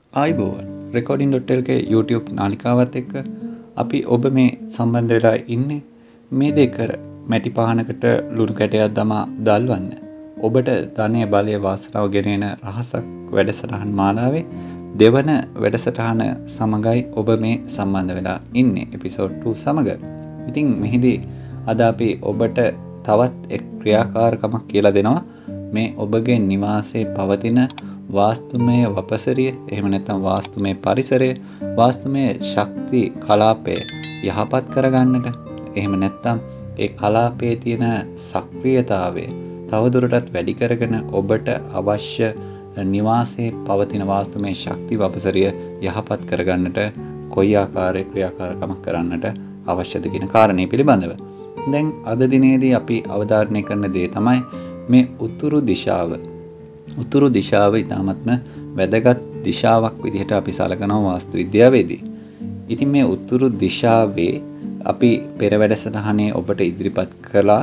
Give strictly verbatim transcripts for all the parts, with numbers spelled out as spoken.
ආයිබෝවන් recording.lk YouTube නාලිකාවත් එක්ක අපි ඔබ මේ සම්බන්ධ වෙලා ඉන්නේ මේ දෙකර මැටි පහනකට ලුණු කැටයක් දමා දල්වන්න ඔබට ධනය බලය වාසනාව ගෙනෙන රහසක් වැඩසටහන් මාලාවේ දෙවන වැඩසටහන සමගයි ඔබ මේ සම්බන්ධ වෙලා ඉන්නේ එපිසෝඩ් two සමග. ඉතින් මෙහිදී අද අපි ඔබට තවත් එක් ක්‍රියාකාරකමක් කියලා දෙනවා මේ ඔබගේ නිවාසයේ පවතින වාස්තුමය වපසරිය එහෙම නැත්නම් වාස්තුමය පරිසරය වාස්තුමය ශක්ති කලාපය යහපත් කරගන්නට එහෙම නැත්නම් ඒ කලාපයේ තියෙන සක්‍රියතාවය තවදුරටත් වැඩි කරගෙන ඔබට අවශ්‍ය නිවාසයේ පවතින වාස්තුමය ශක්ති වපසරිය යහපත් කරගන්නට කොයි ආකාරයක ක්‍රියාකාරකමක් කරන්නට අවශ්‍යද කියන කාරණේ පිළිබඳව. දැන් අද දිනේදී අපි අවධාරණය කරන දේ තමයි මේ උතුරු දිශාව. උතුරු දිශාව ඉතාමත්ම වැදගත් දිශාවක් විදිහට අපි සලකනවා වාස්තු විද්‍යාවේදී. ඉතින් මේ උතුරු දිශාවේ අපි පෙර වැඩසටහනේ ඔබට ඉදිරිපත් කළා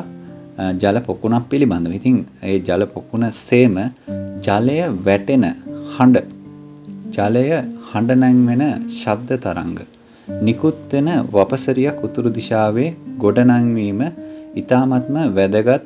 ජල පොකුණක් පිළිබඳව. ඉතින් ඒ ජල පොකුණ සේම ජලය වැටෙන හඬ, ජලය හඬ නැංවෙන ශබ්ද තරංග, නිකුත් වෙන වපසරියක් උතුරු දිශාවේ ගොඩනැංවීම ඉතාමත්ම වැදගත්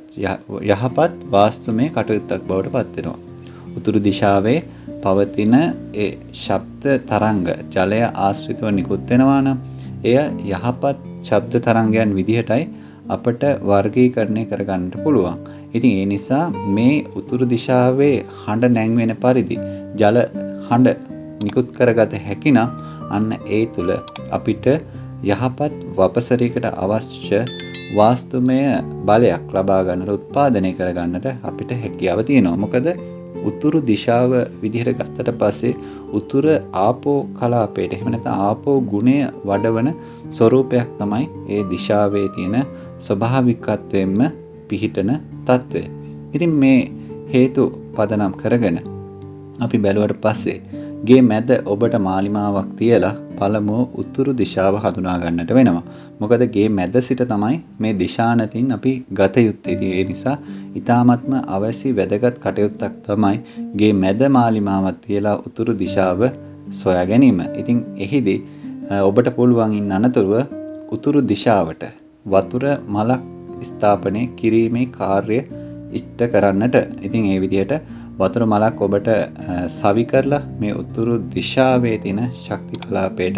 යහපත් වාස්තුමය කටයුත්තක් බවට පත් වෙනවා. උතුරු දිශාවේ පවතින ඒ ශබ්ද තරංග ජලය ආශ්‍රිතව නිකුත් වෙනවා නම් එය යහපත් ශබ්ද තරංගයන් විදිහටයි අපට වර්ගීකරණය කරගන්නට පුළුවන්. ඉතින් ඒ නිසා මේ උතුරු දිශාවේ හඬ නැංවෙන පරිදි ජල හඬ නිකුත් කරගත හැකි නම් අන්න ඒ තුල අපිට යහපත් වපසරියකට අවශ්‍ය වාස්තුමය බලයක් ලබා ගන්නට උත්පාදනය කරගන්නට අපිට හැකියාව තියෙනවා. මොකද උතුරු දිශාව විදිහට ගත්තට පස්සේ උතුර ආපෝ කලාපයට එහෙම නැත්නම් ආපෝ ගුණය වඩවන ස්වરૂපයක් තමයි ඒ දිශාවේ තියෙන ස්වභාවිකත්වයෙන්ම පිහිටන తත්වය. ඉතින් මේ හේතු පදනම් කරගෙන අපි බැලුවට පස්සේ ගේ මැද ඔබට මාලිමාවක් තියලා පළමුව උතුරු දිශාව හඳුනා ගන්නට වෙනවා. මොකද ගේ මැද සිට තමයි මේ දිශානතින් අපි ගත යුත්තේ. ඒ නිසා ඊ타මත්ම අවශ්‍ය වැදගත් කටයුත්තක් තමයි ගේ මැද මාලිමාවක් තියලා උතුරු දිශාව සොයා ගැනීම. ඉතින් එහිදී ඔබට පුළුවන් ඉන්න අනතුරුව උතුරු දිශාවට වතුර මලක් ස්ථාපනය කිරීමේ කාර්ය ඉෂ්ට කරන්නට. ඉතින් ඒ විදිහට වතුර මලක් ඔබට සවි කරලා මේ උතුරු දිශාවේ තියෙන ශක්ති කලාපයට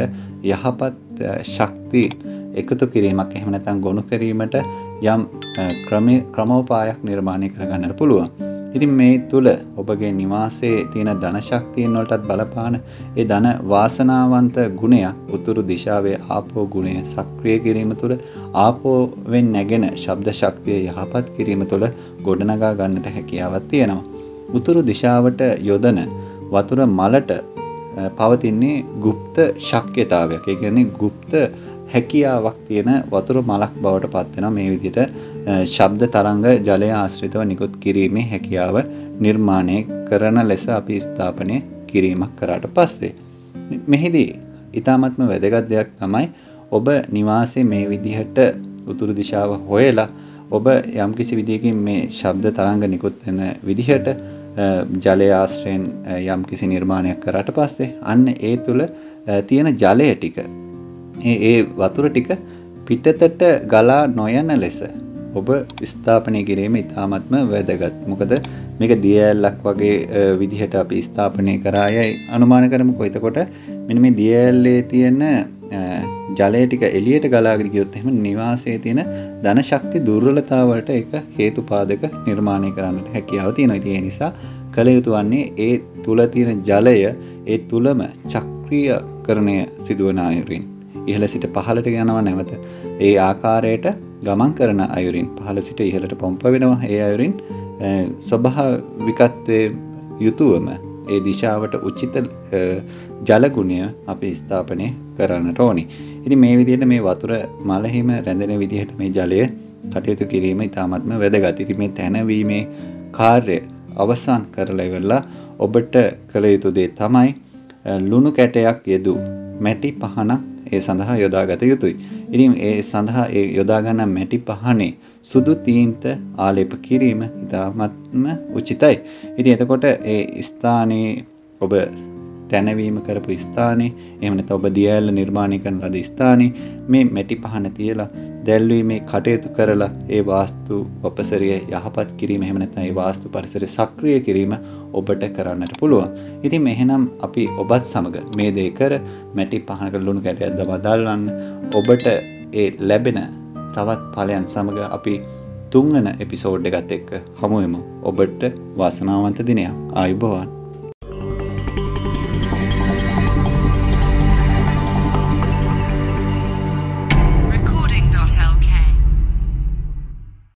යහපත් ශක්ති එකතු කිරීමක් එහෙම නැත්නම් ගොනු කිරීමට යම් ක්‍රමේ ක්‍රමෝපායක් නිර්මාණය කරගන්නට පුළුවන්. ඉතින් මේ තුල ඔබගේ නිවාසයේ තියෙන ධන ශක්තියන් වලටත් බලපාන ඒ ධන වාසනාවන්ත ගුණය උතුරු දිශාවේ ආපෝ ගුණය සක්‍රිය කිරීම තුළ ආපෝවෙන් නැගෙන ශබ්ද ශක්තිය යහපත් කිරීම තුළ ගොඩනගා ගන්නට හැකියාවක් තියෙනවා. උතුරු දිශාවට යොදන වතුර මලට පවතින්නේ গুপ্ত ශක්්‍යතාවයක්. ඒ කියන්නේ গুপ্ত හැකියාවක් තියෙන වතුර මලක් බවට පත් වෙනවා. මේ විදිහට ශබ්ද තරංග ජලය ආශ්‍රිතව නිකුත් කිරීමේ හැකියාව නිර්මාණය කරන ලෙස අපි ස්ථාපනය කිරීමක් කරාට පස්සේ මෙහිදී ඊ타මත්ම වැදගත් දෙයක් තමයි ඔබ නිවාසයේ මේ විදිහට උතුරු දිශාව හොයලා ඔබ යම්කිසි විදිහකින් මේ ශබ්ද තරංග නිකුත් වෙන විදිහට ජලය ආශ්‍රයෙන් යම්කිසි නිර්මාණයක් කරාට පස්සේ අන්න ඒ තුල තියෙන ජලය ටික ඒ ඒ වතුර ටික පිටතට ගලා නොයන ලෙස ඔබ ස්ථාපනය කිරීම ඉතාමත්ම වැදගත්. මොකද මේක දිය ඇල්ලක් වගේ විදිහට අපි ස්ථාපනය කරායයි අනුමාන කරමුකෝ. එතකොට මෙන්න මේ දිය ඇල්ලේ තියෙන ජලය ටික එළියට ගලාගෙන ගියොත් එහෙම නිවාසයේ තියෙන ධන ශක්ති දුර්වලතාව වලට ඒක හේතුපාදක නිර්මාණය කරන්නට හැකියාව තියෙනවා. ඒ නිසා කල යුතු වන්නේ ඒ තුල තියෙන ජලය ඒ තුලම චක්‍රීයකරණය සිදුවන අයුරින් ඉහළ සිට පහළට යනවා නැවත ඒ ආකාරයට ගමන් කරන අයුරින් පහළ සිට ඉහළට පොම්ප වෙනවා. ඒ අයුරින් ස්වභාවිකත්වයේ යුතුවම ඒ දිශාවට උචිත ජල ගුණය අපි ස්ථාපනය කරන්නට ඕනි. ඉතින් මේ විදිහට මේ වතුර මලෙහිම රැඳෙන විදිහට මේ ජලය කටයුතු කිරීම ඉතාමත්ම වැදගත්. ඉතින් මේ තැනවීමේ කාර්ය අවසන් කරලා ඉවරලා ඔබට කළ යුතු දේ තමයි ලුණු කැටයක් යෙදු මැටි පහනක් ඒ සඳහා යොදාගත යුතුයි. ඉතින් ඒ සඳහා ඒ යොදා ගන්න මැටි පහනේ සුදු තීන්ත ආලේප කිරීම ඉතාමත්ම උචිතයි. ඉතින් එතකොට ඒ ස්ථානයේ ඔබ තැනවීම කරපු ස්ථානේ එහෙම නැත්නම් ඔබ දියඇල්ල නිර්මාණය කරන ලද ස්ථානේ මේ මැටි පහන තියලා දැල්වීමේ කටයුතු කරලා ඒ වාස්තු වපසරිය යහපත් කිරීම එහෙම නැත්නම් ඒ වාස්තු පරිසරය සක්‍රිය කිරීම ඔබට කරන්නට පුළුවන්. ඉතින් එහෙනම් අපි ඔබත් සමග මේ දේ කර මැටි පහනක ලුණු කැටයක් දමා දාලන්න ඔබට ඒ ලැබෙන තවත් ඵලයන් සමග අපි තුන්වන එපිසෝඩ් එකත් එක්ක හමු වෙමු. ඔබට වාසනාවන්ත දිනයක්. ආයුබෝවන්.